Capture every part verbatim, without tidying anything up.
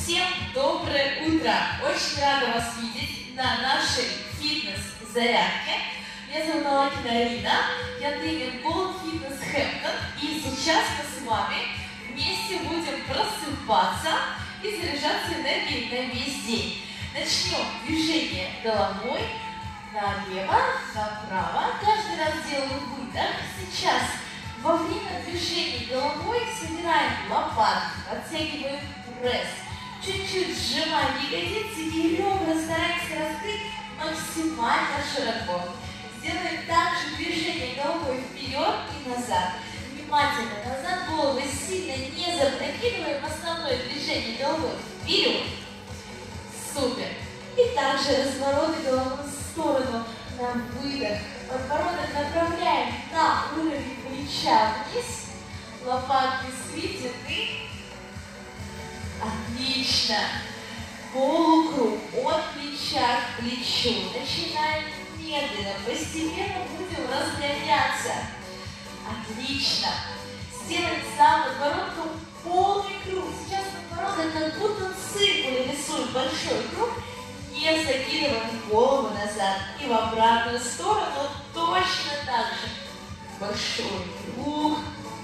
Всем доброе утро! Очень рада вас видеть на нашей фитнес-зарядке. Меня зовут Алакина Арина, я тренер Gold Fitness Hampton, и сейчас мы с вами вместе будем просыпаться и заряжаться энергией на весь день. Начнем движение головой налево, направо. Каждый раз делаю выдох. Сейчас во время движения головой собираем лопатки, подтягиваем пресс. Чуть-чуть сжимаем ягодицы и ребра стараемся раскрыть максимально широко. Сделаем также движение головой вперед и назад. Внимательно назад, голову сильно не запрокидываем. Основное движение головой вперед. Супер. И также развороты головы в сторону на выдох. Подбородок направляем на уровень плеча вниз. Лопатки сведены. Отлично. Полукруг от плеча к плечу. Начинаем медленно, постепенно будем разгоняться. Отлично. Сделаем за подбородком полный круг. Сейчас подбородок как будто циркуль рисует большой круг. Не закидываем голову назад. И в обратную сторону точно так же. Большой круг.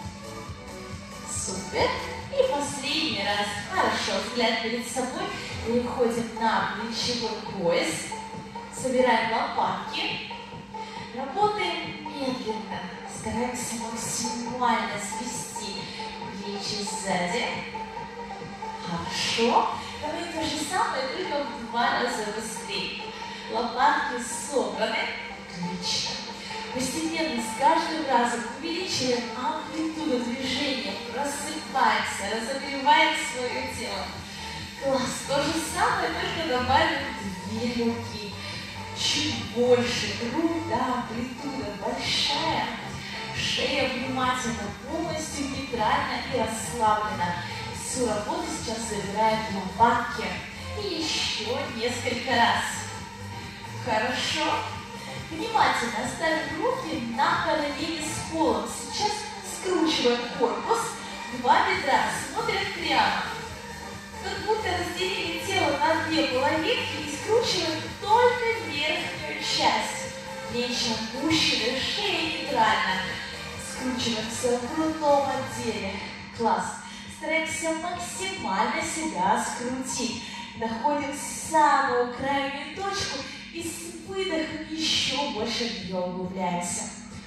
Супер. И последний раз. Хорошо. Взгляд перед собой. Переходим на плечевой пояс. Собираем лопатки. Работаем медленно. Стараемся максимально свести плечи сзади. Хорошо. Давай то же самое, только в два раза быстрее. Лопатки собраны. Отлично. Постепенно с каждым разом увеличиваем амплитуду движения. Просыпаемся, разогреваем свое тело. Класс. То же самое, только добавим две руки. Чуть больше. Грудь, да, амплитуда большая. Шея внимательно, полностью нейтрально и расслаблена. Всю работу сейчас забираем лопатки. И еще несколько раз. Хорошо. Внимательно ставим руки на параллели с полом. Сейчас скручиваем корпус. Два бедра смотрят прямо. Как будто разделили тело на две половинки и скручиваем только верхнюю часть. Плечи опущены, шея нейтрально. Скручиваемся в грудном отделе. Класс. Стараемся максимально себя скрутить. Находим самую крайнюю точку и с выдохом еще больше в нее углубляемся.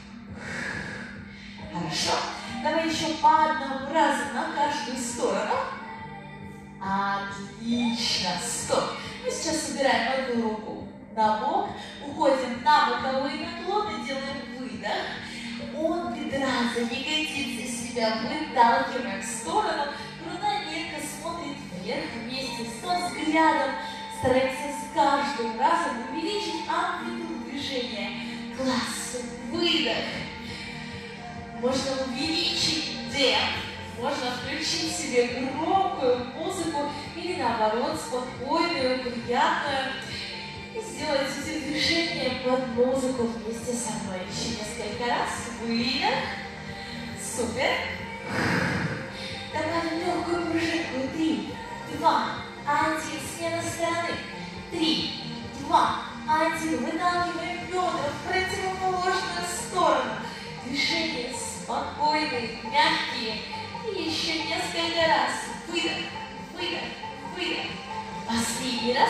Хорошо. Давай еще по одному разу на каждую сторону. Отлично. Стоп. Мы сейчас собираем одну руку на бок, уходим на боковые наклоны, делаем выдох. От бедра за ягодицы себя выталкиваем в сторону. Грудная клетка смотрит вверх вместе со взглядом. Стараемся с каждым разом увеличить амплитуду движения. Класс. Выдох. Можно увеличить темп. Можно включить себе громкую музыку или наоборот спокойную, приятную. И сделать эти движения под музыку вместе со мной. Еще несколько раз. Выдох. Супер. Добавим легкую пружинку. Три, два, один. Смена стороны. Три, два, один. Выталкиваем бедра в противоположную сторону. Движения спокойные, мягкие. И еще несколько раз. Выдох, выдох, выдох. Последний раз.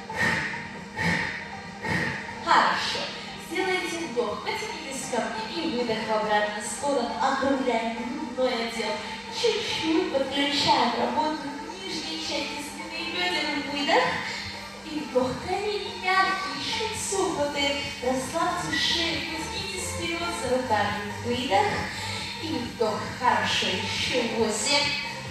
Хорошо. Сделайте вдох, потянитесь ко мне и выдох в обратную сторону. Округляем грудной отдел. Чуть-чуть подключаем работу нижней части спины и бедер. Выдох. И вдох. Колени мягкие, чуть согнутые. Расслабьте шею, потянитесь вперед за руками. Выдох. И вдох. Хорошо. Еще восемь.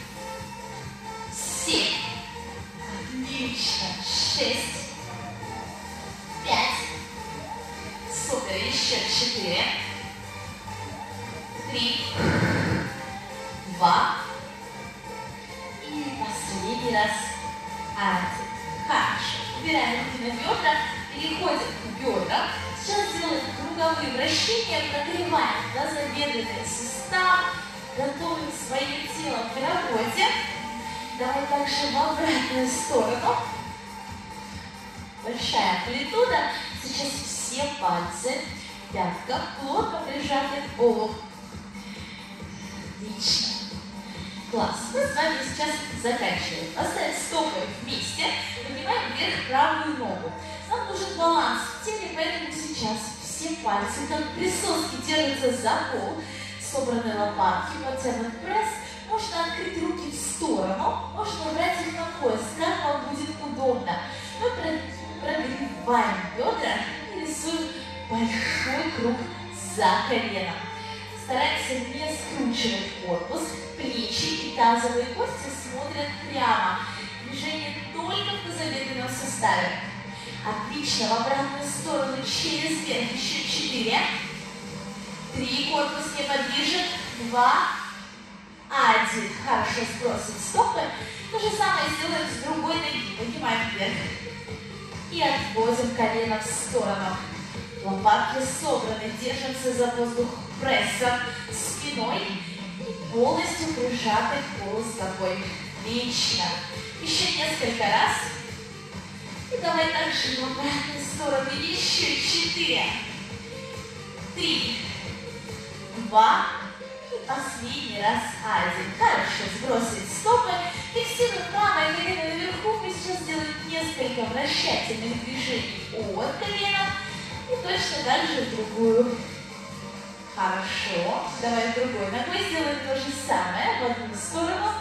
Семь. Отлично. Шесть. Пять. Супер. Еще четыре. Три. Два. И последний раз. Один. Хорошо. Убираем руки на бедра. Переходим к бедрам. Сейчас делаем круговые вращения. Прогреваем тазобедренный сустав. Готовим свое тело к работе. Давай также в обратную сторону. Большая амплитуда. Сейчас все пальцы в пятках плотно прижаты к полу. Отлично. Класс. Мы с вами сейчас заканчиваем. Поставим стопы вместе. Поднимаем вверх правую ногу. Нам нужен баланс в теле, поэтому сейчас все пальцы, как присоски, держатся за пол. Собраны лопатки, подтянут пресс. Можно открыть руки в сторону, можно убрать их на пояс, как вам будет удобно. Мы прогреваем бедра и рисуем большой круг за коленом. Стараемся не скручивать корпус, плечи и тазовые кости смотрят прямо. Движение только в тазобедренном суставе. Отлично, в обратную сторону через верх. Еще четыре. Три, корпус неподвижен. Два. Один. Хорошо, сбросим стопы. То же самое сделаем с другой ноги. Поднимаем вверх. И отводим колено в сторону. Лопатки собраны. Держимся за воздух прессом спиной. И полностью прижаты к полу стопой. Отлично. Еще несколько раз. И давай также в обратную сторону. Еще четыре. Три. Два. И последний раз один. Хорошо, сбросить стопы. Фиксируем правое колено наверху. Мы сейчас сделаем несколько вращательных движений от колена. И точно так же в другую. Хорошо. Давай другой ногой сделаем то же самое. В одну сторону.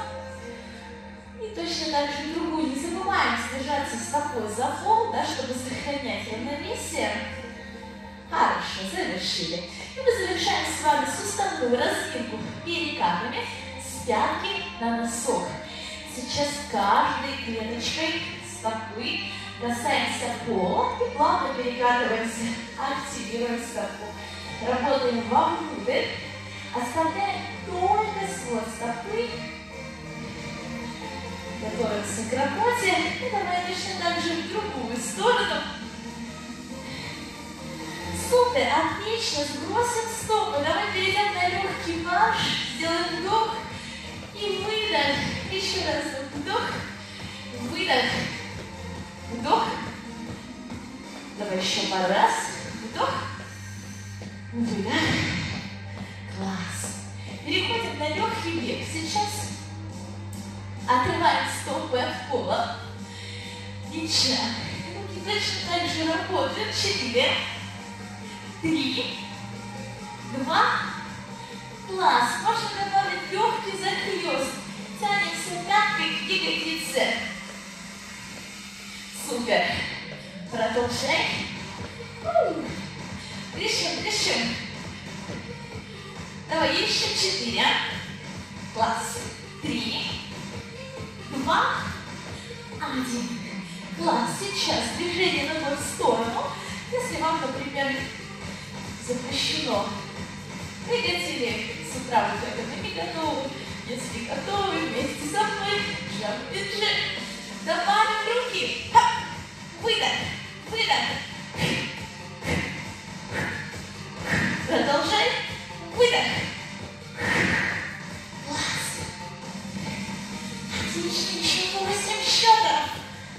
И точно так же в другую. Не забываем держаться стопой за пол, да, чтобы сохранять равновесие. Хорошо, завершили. И мы завершаем с вами суставную разминку перекатами с пятки на носок. Сейчас каждой клеточкой стопы касаемся пола и плавно перекатываемся. Активируем стопу. Работаем вовнутрь. Оставляем только свод стопы. Готовимся к работе. И давай точно так же в другую сторону. Супер, отлично, сбросим стопы. Давай перейдем на легкий марш. Сделаем вдох и выдох. Еще раз вдох, выдох, вдох. Давай еще пару раз. Вдох, выдох. Класс. Переходим на легкий бег. Сейчас отрываем стопы от пола. Отлично. Руки точно так же работают. Четыре. Три, два, класс. Можно добавить легкий захлест. Тянемся пяткой к ягодице. Супер. Продолжай. Дышим, дышим. Давай еще четыре. Класс. Три, два, один. Класс. Сейчас движение ногой в сторону. Если вам, например, запрещено. Приготовили с утра, вы только не готовы. Если готовы, вместе со мной джампинг. Добавим руки. Ха! Выдох, выдох. Продолжай. Выдох. Класс. Отлично, еще восемь счетов.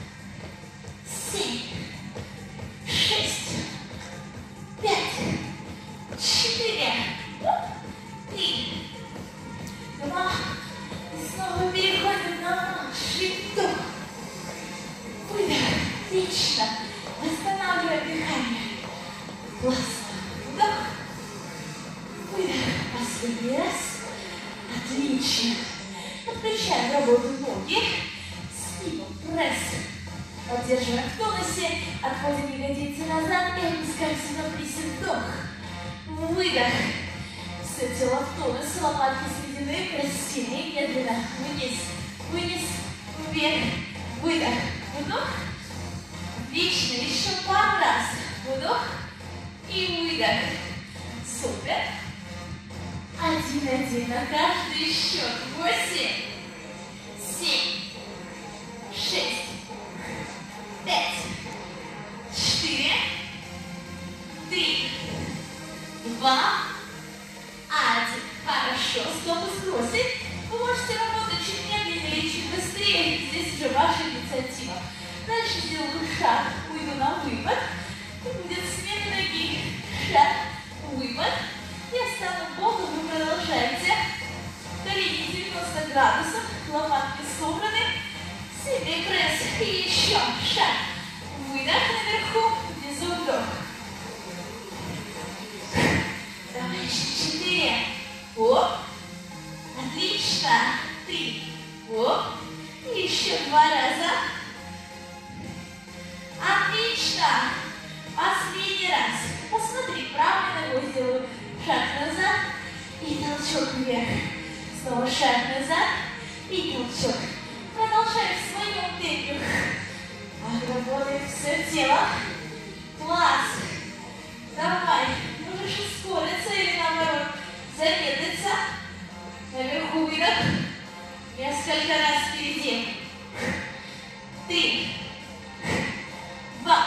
Семь, шесть, пять, четыре, три, два. И снова переходим на марш. И вдох. Выдох. Отлично. Восстанавливаем дыхание. Классно. Вдох. Выдох. Последний раз. Отлично. Подключаем работу ноги. Спину, пресс. Поддерживаем в тонусе. Отходим ягодицы назад и опускаемся на присед. Вдох. Выдох. Все тело в тонус. Лопатки сведены. Пресс сильнее. Медленно. Вниз. Вниз. Вверх. Выдох. Вдох. Отлично. Еще пару раз. Вдох. И выдох. Супер. Один-один на каждый счет. Восемь. Семь. Шесть. Пять. Четыре. Три. Два. Один. Хорошо. Стопы сбросить. Вы можете работать чуть медленнее или чуть быстрее. Дальше сделаю шаг, уйду на выпад. И будет смена ноги. Шаг, выпад. Я стану боком, вы продолжаете. Колени девяносто градусов, лопатки собраны. Сильный пресс. И еще шаг. Выдох наверху, внизу вдох. Давай еще четыре. Оп. Отлично. Три. Оп. Еще два раза. Отлично. Последний раз. Посмотри, правой ногой сделаю шаг назад и толчок вверх. Снова шаг назад и толчок. Продолжай в своем темпе. Работает все тело. Класс. Давай. Можешь ускориться или наоборот замедлиться. Наверху выдох. Несколько раз впереди. Три. Два.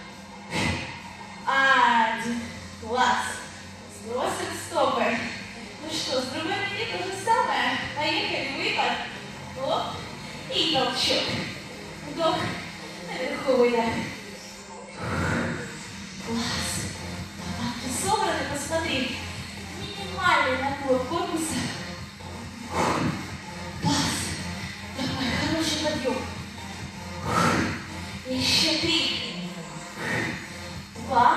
Один. Класс. Сбросим стопы. Ну что, с другой ноги то же самое. Поехали. Выпад. Оп. И толчок. Вдох. Наверху выдох. Класс. Лопатки собраны. Посмотри. Минимальный наклон корпуса. Класс. Давай, хороший подъем. Еще три. Два.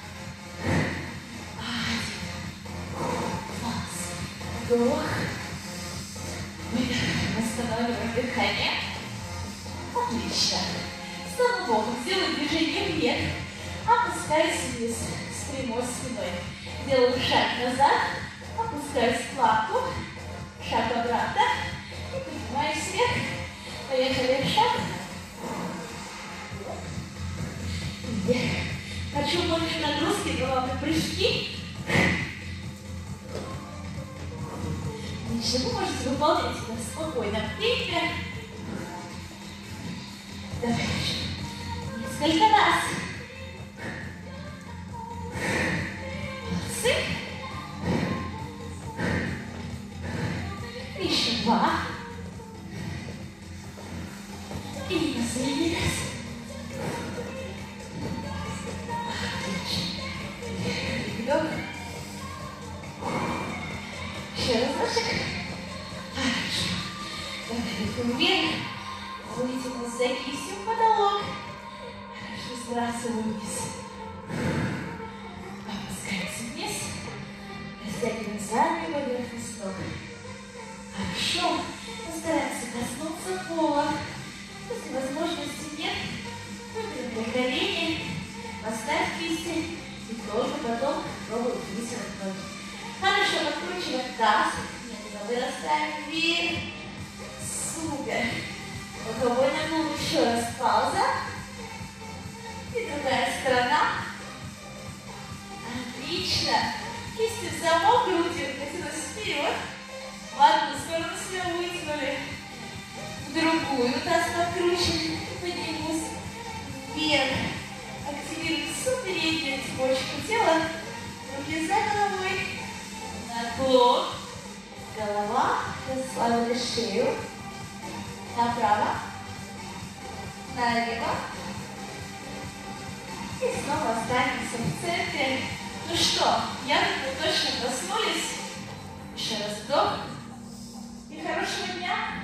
Один. Класс. Вдох. Выдох. Восстанавливаем дыхание. Отлично. Стану боком. Сделаю движение вверх. Опускаюсь вниз с прямой спиной. Делаю шаг назад. Опускаюсь в планку. Шаг обратно. И поднимаюсь вверх. Поехали. Шаг. Вверх. Хочу больше нагрузки, головные прыжки. Отлично. Вы можете выполнять это в спокойном темпе. Давай еще несколько раз. Молодцы. Еще два. И последний раз. Отлично. Вдох. Еще разочек. Хорошо. Давай руку вверх. Вытяну за кистью в потолок. Хорошо, сбрасываю вниз. Опускаемся вниз. Растягиваем заднюю поверхность ног. Хорошо. Постараемся коснуться пола. Если возможности нет, выберем для колени. Поставь кисти. И тоже потом пробуем вытянуть ноги. Хорошо, подкручиваем таз. Медленно вырастаем вверх. Супер. Боковой наклон, еще раз пауза. И другая сторона. Отлично. Кисти в замок, грудью потянулись вперед. В одну сторону себя вытянули. В другую таз подкручен. Поднимусь вверх. Активируем всю переднюю цепочку тела. Руки за головой. Наклон. Голова. Расслабили шею. Направо, налево. И снова останемся в центре. Ну что, я думаю, точно проснулись. Еще раз вдох. И хорошего дня.